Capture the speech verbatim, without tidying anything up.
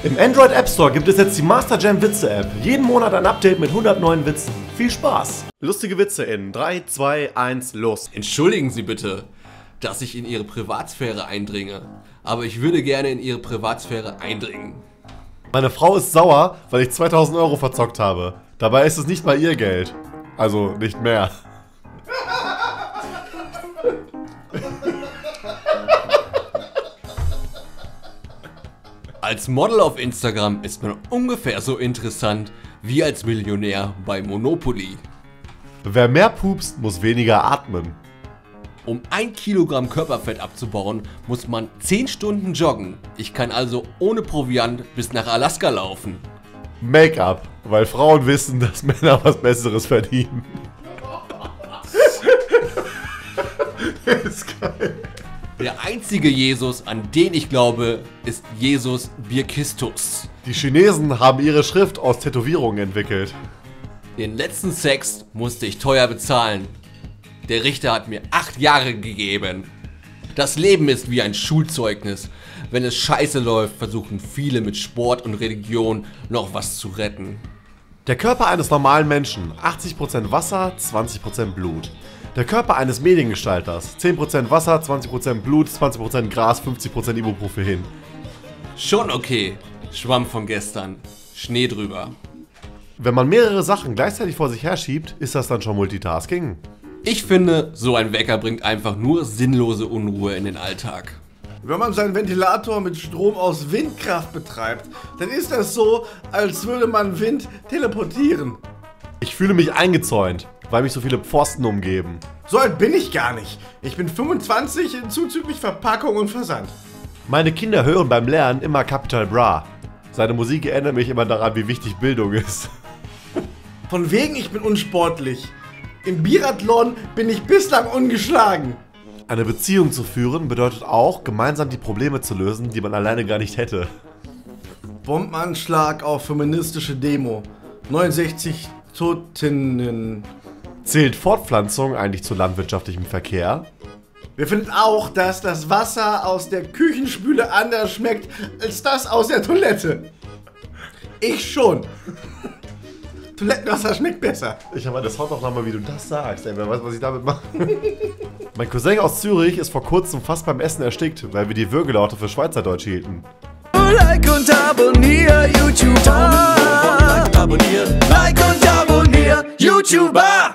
Im Android App Store gibt es jetzt die Master Jam Witze App. Jeden Monat ein Update mit hundert neuen Witzen. Viel Spaß! Lustige Witze in drei, zwei, eins, los. Entschuldigen Sie bitte, dass ich in Ihre Privatsphäre eindringe, aber ich würde gerne in Ihre Privatsphäre eindringen. Meine Frau ist sauer, weil ich zweitausend Euro verzockt habe. Dabei ist es nicht mal ihr Geld. Also nicht mehr. Als Model auf Instagram ist man ungefähr so interessant wie als Millionär bei Monopoly. Wer mehr pupst, muss weniger atmen. Um ein Kilogramm Körperfett abzubauen, muss man zehn Stunden joggen. Ich kann also ohne Proviant bis nach Alaska laufen. Make-up, weil Frauen wissen, dass Männer was Besseres verdienen. Ist geil. Der einzige Jesus, an den ich glaube, ist Jesus Birkistus. Die Chinesen haben ihre Schrift aus Tätowierungen entwickelt. Den letzten Sex musste ich teuer bezahlen. Der Richter hat mir acht Jahre gegeben. Das Leben ist wie ein Schulzeugnis. Wenn es scheiße läuft, versuchen viele mit Sport und Religion noch was zu retten. Der Körper eines normalen Menschen, achtzig Prozent Wasser, zwanzig Prozent Blut. Der Körper eines Mediengestalters, zehn Prozent Wasser, zwanzig Prozent Blut, zwanzig Prozent Gras, fünfzig Prozent Ibuprofen. Schon okay. Schwamm von gestern. Schnee drüber. Wenn man mehrere Sachen gleichzeitig vor sich herschiebt, ist das dann schon Multitasking? Ich finde, so ein Wecker bringt einfach nur sinnlose Unruhe in den Alltag. Wenn man seinen Ventilator mit Strom aus Windkraft betreibt, dann ist das so, als würde man Wind teleportieren. Ich fühle mich eingezäunt, weil mich so viele Pfosten umgeben. So alt bin ich gar nicht. Ich bin fünfundzwanzig, zuzüglich Verpackung und Versand. Meine Kinder hören beim Lernen immer Capital Bra. Seine Musik erinnert mich immer daran, wie wichtig Bildung ist. Von wegen, ich bin unsportlich. Im Biathlon bin ich bislang ungeschlagen. Eine Beziehung zu führen bedeutet auch, gemeinsam die Probleme zu lösen, die man alleine gar nicht hätte. Bombenanschlag auf feministische Demo. neunundsechzig Totinnen. Zählt Fortpflanzung eigentlich zu landwirtschaftlichem Verkehr? Wir finden auch, dass das Wasser aus der Küchenspüle anders schmeckt als das aus der Toilette. Ich schon. Toilettenwasser schmeckt besser. Ich habe das Haut auch nochmal, wie du das sagst. Ey, wer weiß, was ich damit mache. Mein Cousin aus Zürich ist vor kurzem fast beim Essen erstickt, weil wir die Würgelaute für Schweizerdeutsch hielten. Like und abonnier YouTuber. Like und abonnier YouTuber.